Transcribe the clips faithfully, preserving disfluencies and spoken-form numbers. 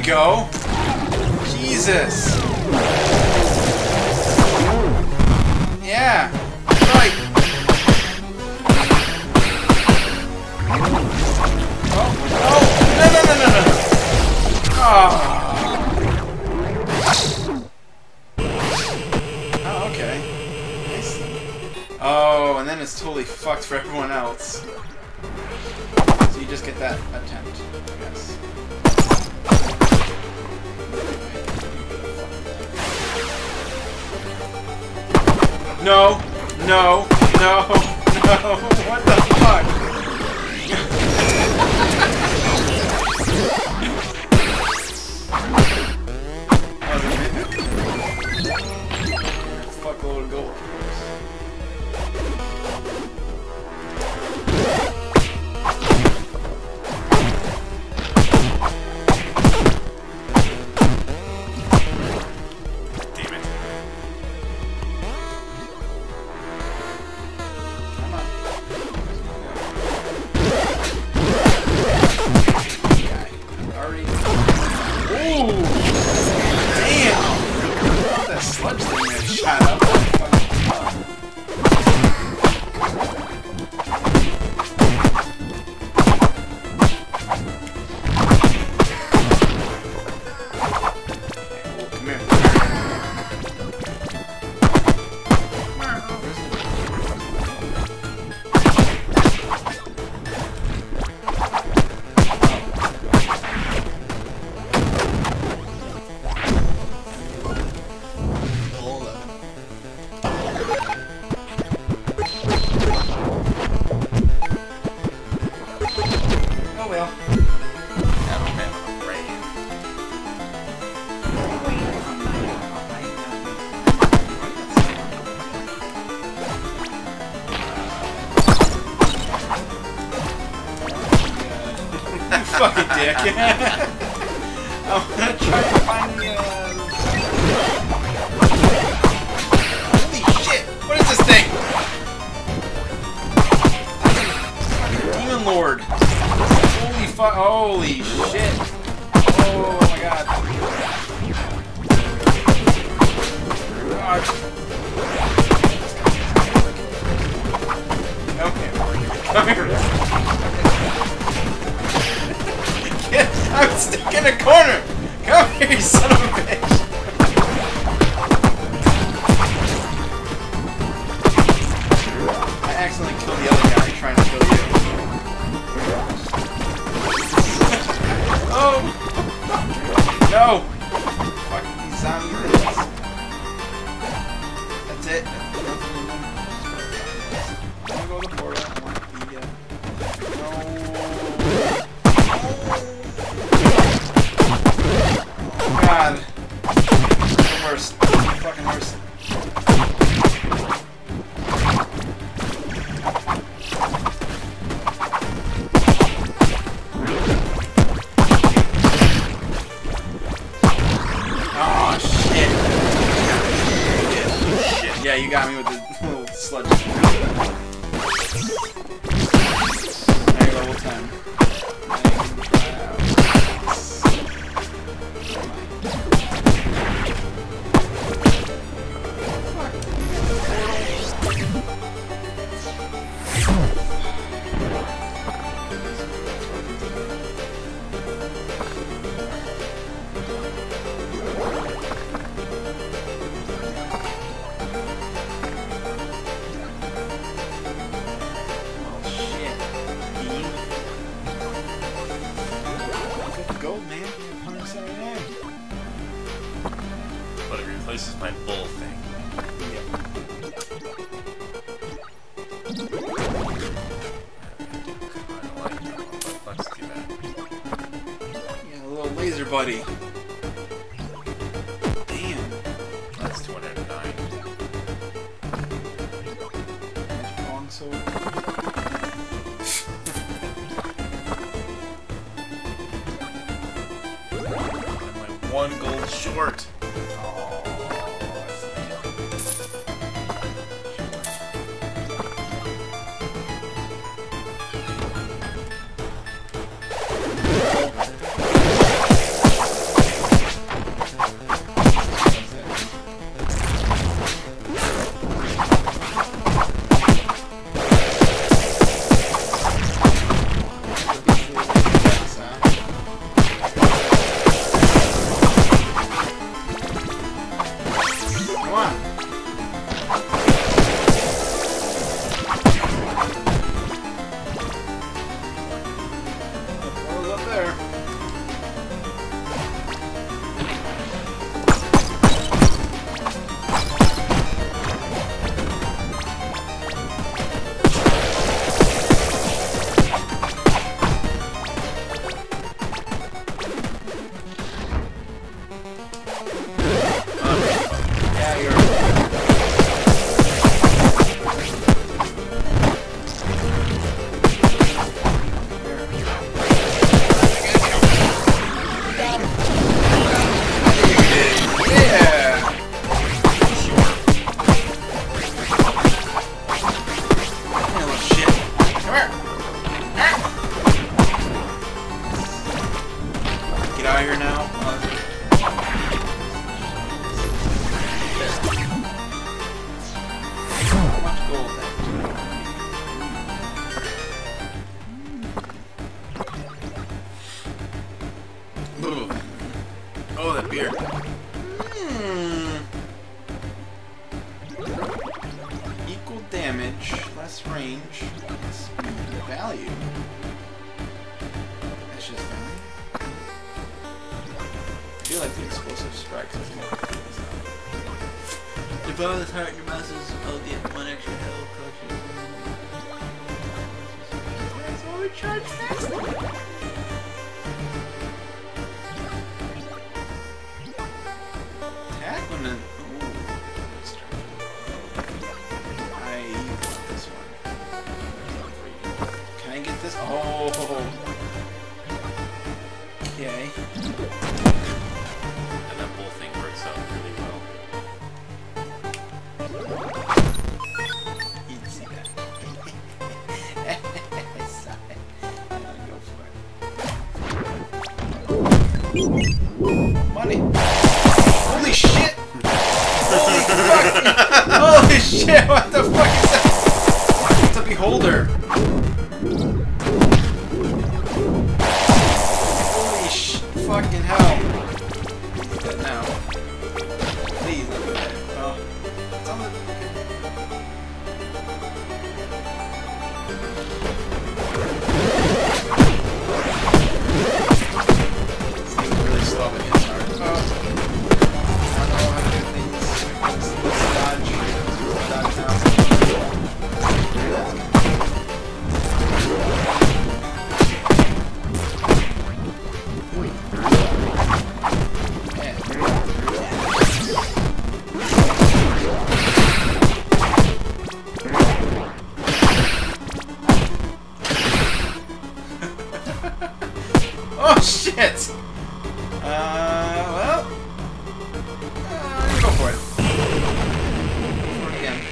you go. Jesus. Yeah. Right. Oh, oh, no, no, no, no, no. Oh. Oh, okay. I see. Oh, and then it's totally fucked for everyone else. So you just get that attempt, I guess. No, no, no, no, what the fuck? Fuckload of gold. Fucking dick. I'm gonna try to find the, uh... Holy shit! What is this thing? Demon Lord. Holy fuck. Holy shit. Oh my god. God. Come here. Come here. I'm stuck in a corner! Come here, you son of a bitch! I accidentally killed the other guy trying to kill you. Oh! No! Fuck these zombie things. That's it. I'm gonna go to the portal. I want the, uh... No. God. The worst. The fucking worst. Oh, shit. Shit. Yeah, you got me with the little sludge. Now you're level ten. Gold, man. one hundred seventy-nine. But it replaces my bull thing. Yep. Yeah, a little laser buddy. Damn. That's two hundred nine. Long sword. One gold short. there. Yeah, you're. Get out of here now. Uh, how much gold then? Ooh. Oh, that beer. Hmm. Equal damage, less range, less value. That's just value. I feel like the explosive strikes is more cool. If I was hurt your muscles, I'll get one extra health coaches. So we charge faster. Attack when the. Ooh. Let's try. I want this one. Can I get this? Oh. Okay. And that bull thing works out really well. You can see that. Sigh. Go for it. Money. Holy shit! Holy fuck! Holy shit! What the fuck is that? It's a beholder. Holy sh! Fucking hell! Look at that now. Please look at that. Oh, it's on the. This thing's really slow when it hits hard. Oh. I don't know how to do things. Let's, let's dodge. Let's dodge now. Oh shit! Uh, well, uh, go for it. Go for it again.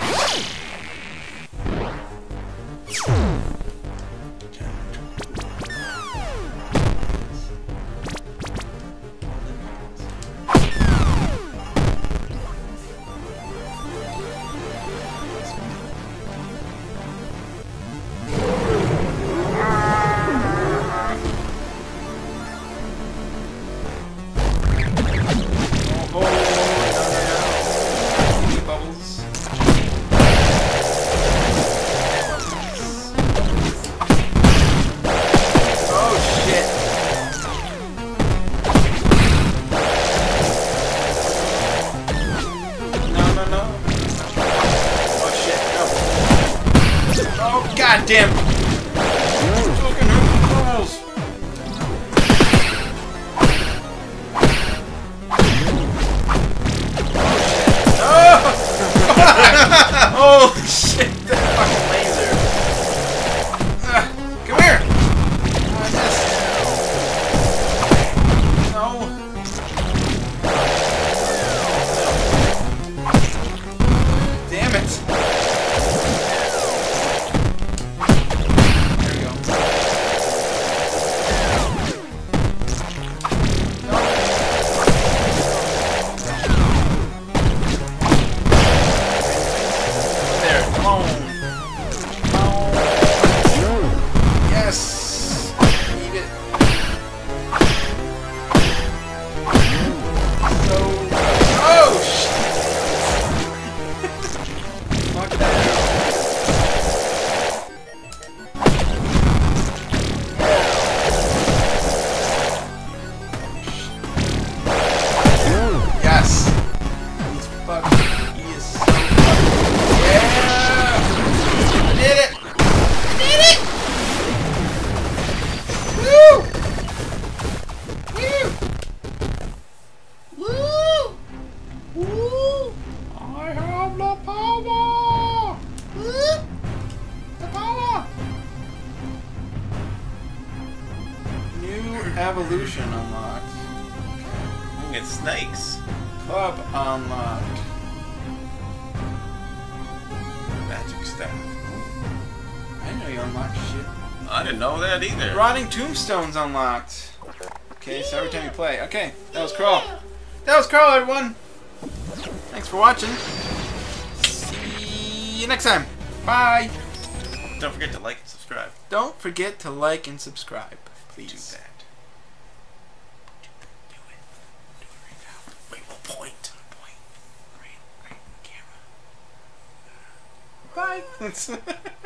God damn! Fucking balls! Oh shit! That fucking laser! Uh, come here! Oh, I missed. No! Damn it! There we go. Evolution unlocked. You can get snakes. Club unlocked. Magic staff. I didn't know you unlocked shit. I didn't know that either. Rotting tombstones unlocked. Okay, so every time you play. Okay, that was Crawl. That was Crawl, everyone. Thanks for watching. See you next time. Bye. Don't forget to like and subscribe. Don't forget to like and subscribe, please. Do that. Do it. Do it right now. Wait, we'll point. Point. Right, right in the camera. Bye.